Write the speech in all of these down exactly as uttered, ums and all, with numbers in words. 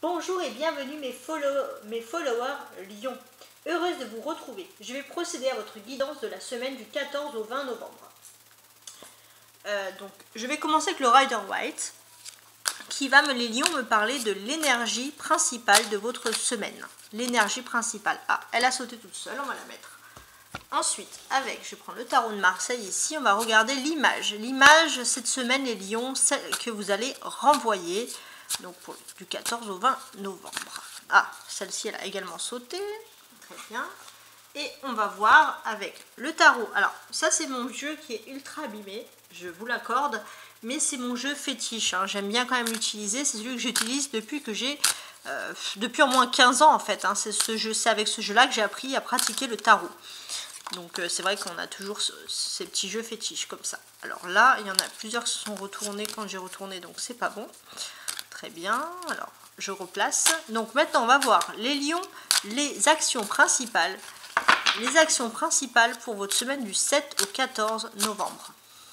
Bonjour et bienvenue mes, follow mes followers Lion. Heureuse de vous retrouver. Je vais procéder à votre guidance de la semaine du quatorze au vingt novembre. Euh, donc, je vais commencer avec le Rider White qui va, me, les lions, me parler de l'énergie principale de votre semaine. L'énergie principale. Ah, elle a sauté toute seule, on va la mettre. Ensuite, avec, je prends le tarot de Marseille ici, on va regarder l'image. L'image, cette semaine, les lions, celle que vous allez renvoyer, donc pour, du quatorze au vingt novembre. Ah, celle-ci, elle a également sauté. Très bien. Et on va voir avec le tarot. Alors, ça, c'est mon jeu qui est ultra abîmé, je vous l'accorde, mais c'est mon jeu fétiche. Hein. J'aime bien quand même l'utiliser. C'est celui que j'utilise depuis que j'ai... Euh, depuis au moins quinze ans, en fait. Hein. C'est ce jeu, c'est avec ce jeu-là que j'ai appris à pratiquer le tarot. Donc euh, c'est vrai qu'on a toujours ce, ces petits jeux fétiches comme ça. Alors là, il y en a plusieurs qui se sont retournés quand j'ai retourné, donc c'est pas bon. Très bien, alors je replace. Donc maintenant on va voir les lions, les actions principales. Les actions principales pour votre semaine du sept au quatorze novembre.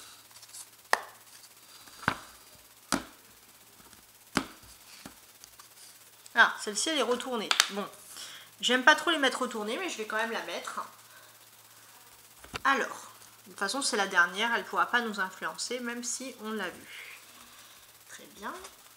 Ah, celle-ci elle est retournée. Bon, j'aime pas trop les mettre retournées, mais je vais quand même la mettre. Alors, de toute façon c'est la dernière, elle ne pourra pas nous influencer même si on l'a vu. Très bien.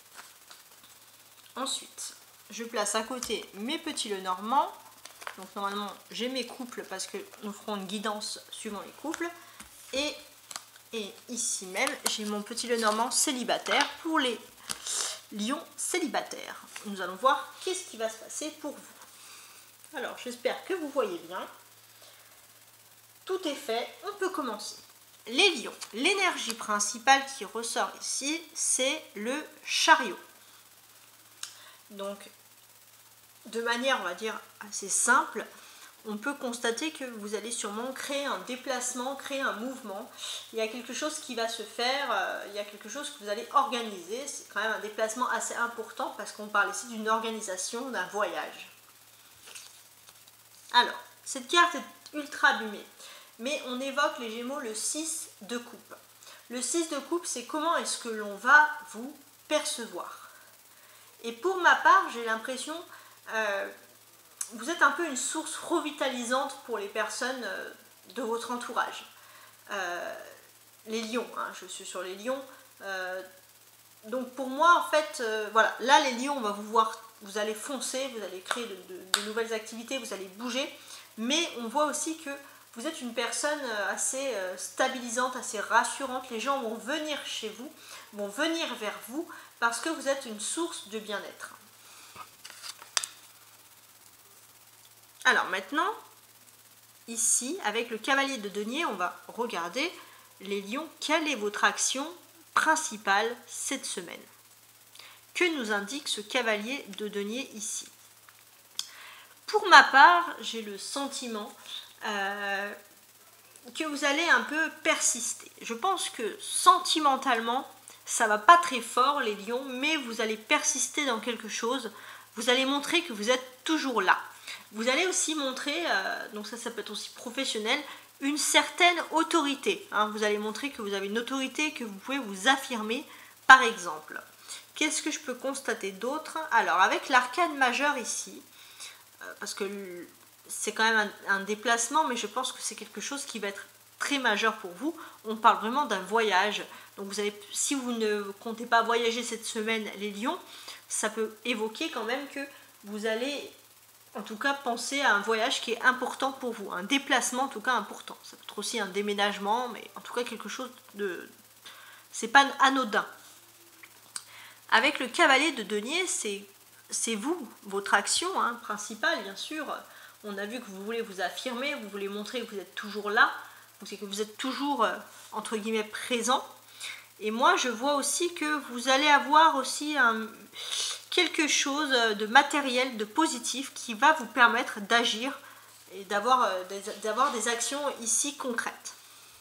Ensuite, je place à côté mes petits Lenormand. Donc normalement j'ai mes couples parce que nous ferons une guidance suivant les couples. Et, et ici même j'ai mon petit Lenormand célibataire pour les lions célibataires. Nous allons voir qu'est-ce qui va se passer pour vous. Alors j'espère que vous voyez bien. Tout est fait, on peut commencer. Les lions, l'énergie principale qui ressort ici, c'est le chariot. Donc, de manière, on va dire, assez simple, on peut constater que vous allez sûrement créer un déplacement, créer un mouvement. Il y a quelque chose qui va se faire, euh, il y a quelque chose que vous allez organiser. C'est quand même un déplacement assez important parce qu'on parle ici d'une organisation, d'un voyage. Alors, cette carte est ultra abîmée. Mais on évoque les Gémeaux le six de coupe. Le six de coupe, c'est comment est-ce que l'on va vous percevoir. Et pour ma part, j'ai l'impression, euh, vous êtes un peu une source revitalisante pour les personnes euh, de votre entourage. Euh, les lions, hein, je suis sur les lions. Euh, donc pour moi, en fait, euh, voilà, là les lions, on va vous voir, vous allez foncer, vous allez créer de, de, de nouvelles activités, vous allez bouger. Mais on voit aussi que vous êtes une personne assez stabilisante, assez rassurante. Les gens vont venir chez vous, vont venir vers vous parce que vous êtes une source de bien-être. Alors maintenant, ici, avec le cavalier de denier, on va regarder les lions. Quelle est votre action principale cette semaine? Que nous indique ce cavalier de denier ici? Pour ma part, j'ai le sentiment Euh, que vous allez un peu persister. Je pense que sentimentalement, ça va pas très fort les lions, mais vous allez persister dans quelque chose. Vous allez montrer que vous êtes toujours là. Vous allez aussi montrer, euh, donc ça, ça peut être aussi professionnel, une certaine autorité. Hein. Vous allez montrer que vous avez une autorité, que vous pouvez vous affirmer, par exemple. Qu'est-ce que je peux constater d'autre? Alors, avec l'arcane majeur ici, euh, parce que c'est quand même un, un déplacement, mais je pense que c'est quelque chose qui va être très majeur pour vous. On parle vraiment d'un voyage. Donc vous avez, si vous ne comptez pas voyager cette semaine, les lions, ça peut évoquer quand même que vous allez, en tout cas, penser à un voyage qui est important pour vous. Un déplacement, en tout cas, important. Ça peut être aussi un déménagement, mais en tout cas, quelque chose de... c'est pas anodin. Avec le cavalier de denier, c'est c'est vous, votre action hein, principale, bien sûr. On a vu que vous voulez vous affirmer, vous voulez montrer que vous êtes toujours là, c'est que vous êtes toujours, euh, entre guillemets, présent. Et moi, je vois aussi que vous allez avoir aussi un, quelque chose de matériel, de positif, qui va vous permettre d'agir et d'avoir euh, des, d'avoir des actions ici concrètes.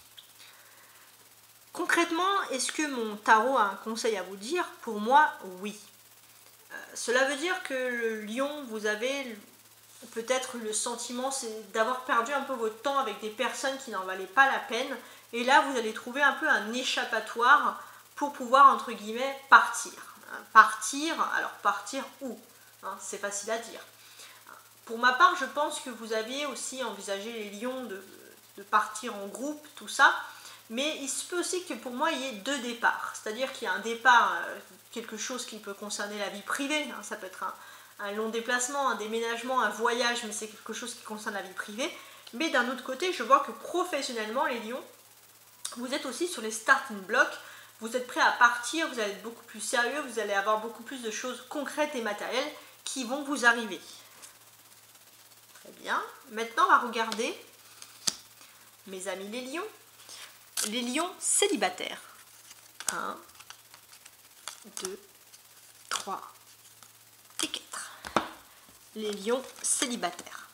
Concrètement, est-ce que mon tarot a un conseil à vous dire? Pour moi, oui. Euh, cela veut dire que le lion, vous avez... peut-être le sentiment c'est d'avoir perdu un peu votre temps avec des personnes qui n'en valaient pas la peine. Et là, vous allez trouver un peu un échappatoire pour pouvoir, entre guillemets, partir. Partir, alors partir où? hein, c'est facile à dire. Pour ma part, je pense que vous aviez aussi envisagé les lions de, de partir en groupe, tout ça. Mais il se peut aussi que pour moi, il y ait deux départs. C'est-à-dire qu'il y a un départ, euh, quelque chose qui peut concerner la vie privée. Hein, ça peut être un, un long déplacement, un déménagement, un voyage, mais c'est quelque chose qui concerne la vie privée. Mais d'un autre côté, je vois que professionnellement, les lions, vous êtes aussi sur les starting blocks. Vous êtes prêts à partir, vous allez être beaucoup plus sérieux, vous allez avoir beaucoup plus de choses concrètes et matérielles qui vont vous arriver. Très bien. Maintenant, on va regarder, mes amis les lions, les lions célibataires. un, deux, trois et quatre. Les lions célibataires.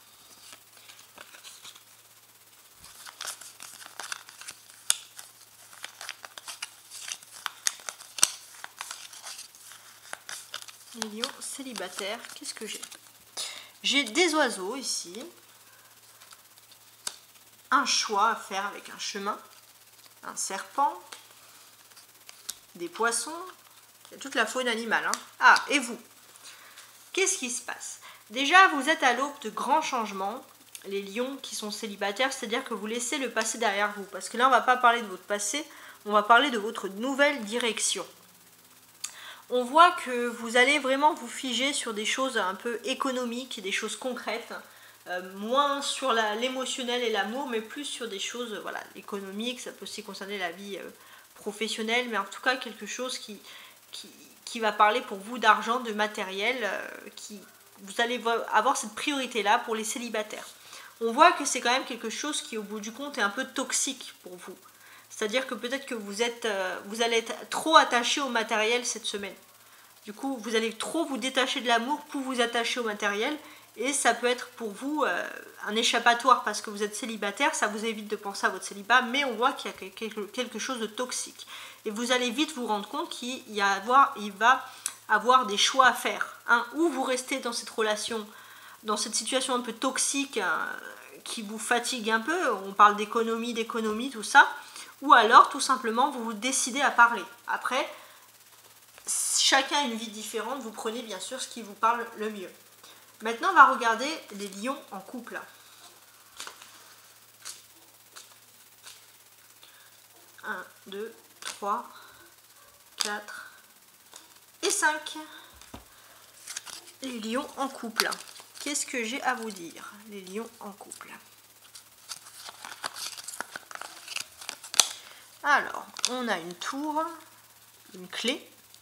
Les lions célibataires, qu'est-ce que j'ai? J'ai des oiseaux ici, un choix à faire avec un chemin, un serpent, des poissons, il y a toute la faune animale. Hein. Ah, et vous? Qu'est-ce qui se passe? Déjà, vous êtes à l'aube de grands changements, les lions qui sont célibataires, c'est-à-dire que vous laissez le passé derrière vous. Parce que là, on ne va pas parler de votre passé, on va parler de votre nouvelle direction. On voit que vous allez vraiment vous figer sur des choses un peu économiques, des choses concrètes, euh, moins sur l'émotionnel et l'amour, mais plus sur des choses euh, voilà, économiques. Ça peut aussi concerner la vie euh, professionnelle, mais en tout cas quelque chose qui, qui, qui va parler pour vous d'argent, de matériel, euh, qui, vous allez avoir cette priorité-là pour les célibataires. On voit que c'est quand même quelque chose qui, au bout du compte, est un peu toxique pour vous. C'est-à-dire que peut-être que vous, êtes, euh, vous allez être trop attaché au matériel cette semaine. Du coup, vous allez trop vous détacher de l'amour pour vous attacher au matériel. Et ça peut être pour vous euh, un échappatoire parce que vous êtes célibataire. Ça vous évite de penser à votre célibat. Mais on voit qu'il y a quelque, quelque chose de toxique. Et vous allez vite vous rendre compte qu'il y a avoir, il va avoir des choix à faire. Hein, ou vous restez dans cette relation, dans cette situation un peu toxique euh, qui vous fatigue un peu. On parle d'économie, d'économie, tout ça. Ou alors, tout simplement, vous vous décidez à parler. Après, chacun a une vie différente, vous prenez bien sûr ce qui vous parle le mieux. Maintenant, on va regarder les lions en couple. un, deux, trois, quatre et cinq. Les lions en couple. Qu'est-ce que j'ai à vous dire, les lions en couple? Alors, on a une tour, une clé,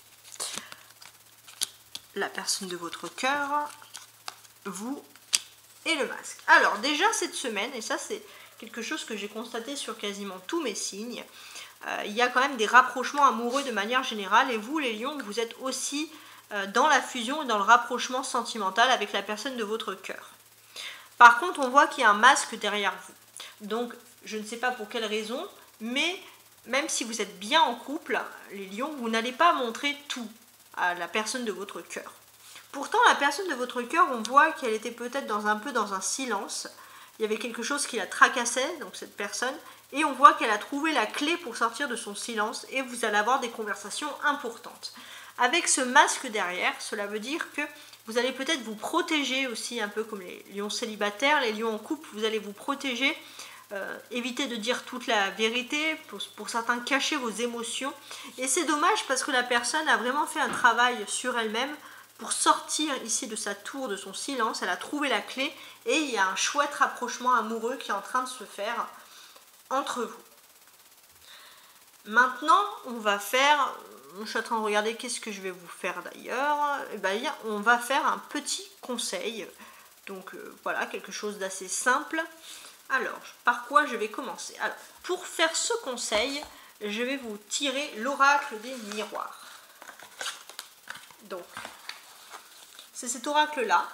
la personne de votre cœur, vous et le masque. Alors déjà cette semaine, et ça c'est quelque chose que j'ai constaté sur quasiment tous mes signes, euh, il y a quand même des rapprochements amoureux de manière générale, et vous les lions, vous êtes aussi euh, dans la fusion et dans le rapprochement sentimental avec la personne de votre cœur. Par contre, on voit qu'il y a un masque derrière vous. Donc, je ne sais pas pour quelle raison, mais même si vous êtes bien en couple, les lions, vous n'allez pas montrer tout à la personne de votre cœur. Pourtant, la personne de votre cœur, on voit qu'elle était peut-être dans un peu dans un silence. Il y avait quelque chose qui la tracassait, donc cette personne, et on voit qu'elle a trouvé la clé pour sortir de son silence, et vous allez avoir des conversations importantes. Avec ce masque derrière, cela veut dire que vous allez peut-être vous protéger aussi, un peu comme les lions célibataires, les lions en couple, vous allez vous protéger. Euh, éviter de dire toute la vérité, pour, pour certains cacher vos émotions, et c'est dommage parce que la personne a vraiment fait un travail sur elle-même pour sortir ici de sa tour, de son silence. Elle a trouvé la clé et il y a un chouette rapprochement amoureux qui est en train de se faire entre vous. Maintenant on va faire, je suis en train de regarder qu'est-ce que je vais vous faire d'ailleurs, et bien, on va faire un petit conseil, donc euh, voilà, quelque chose d'assez simple. Alors, par quoi je vais commencer? Alors, pour faire ce conseil, je vais vous tirer l'oracle des miroirs. Donc, c'est cet oracle-là.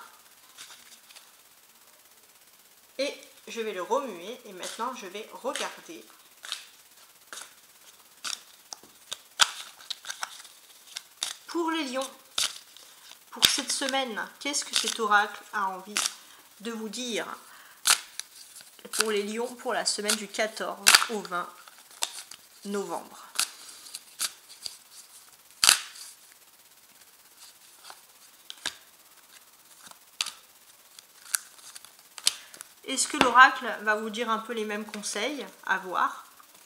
Et je vais le remuer. Et maintenant, je vais regarder. Pour les lions, pour cette semaine, qu'est-ce que cet oracle a envie de vous dire? Pour les lions, pour la semaine du quatorze au vingt novembre. Est-ce que l'oracle va vous dire un peu les mêmes conseils? À voir.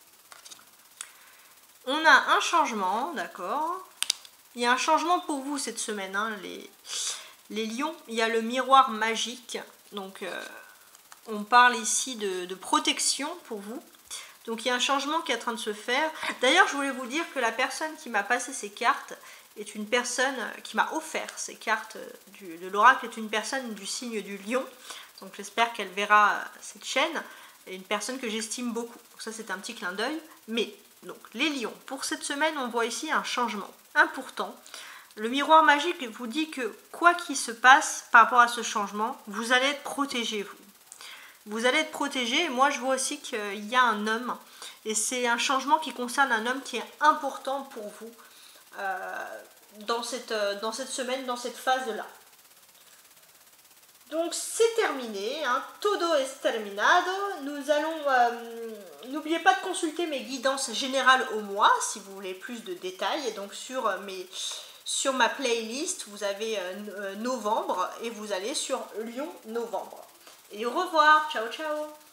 On a un changement, d'accord. Il y a un changement pour vous cette semaine, hein, les, les lions. Il y a le miroir magique. Donc, euh, on parle ici de, de protection pour vous. Donc, il y a un changement qui est en train de se faire. D'ailleurs, je voulais vous dire que la personne qui m'a passé ces cartes est une personne qui m'a offert ces cartes du, de l'oracle, est une personne du signe du lion. Donc, j'espère qu'elle verra cette chaîne. Et une personne que j'estime beaucoup. Donc, ça, c'est un petit clin d'œil. Mais, donc, les lions, pour cette semaine, on voit ici un changement important. Le miroir magique vous dit que quoi qu'il se passe par rapport à ce changement, vous allez être protégé, vous. Vous allez être protégé. Et moi, je vois aussi qu'il y a un homme. Et c'est un changement qui concerne un homme qui est important pour vous euh, dans, cette, dans cette semaine, dans cette phase-là. Donc, c'est terminé. Hein. Todo es terminado. Nous allons... Euh, n'oubliez pas de consulter mes guidances générales au mois, si vous voulez plus de détails. Et donc, sur mes... Sur ma playlist, vous avez euh, novembre et vous allez sur Lion novembre. Et au revoir, ciao ciao.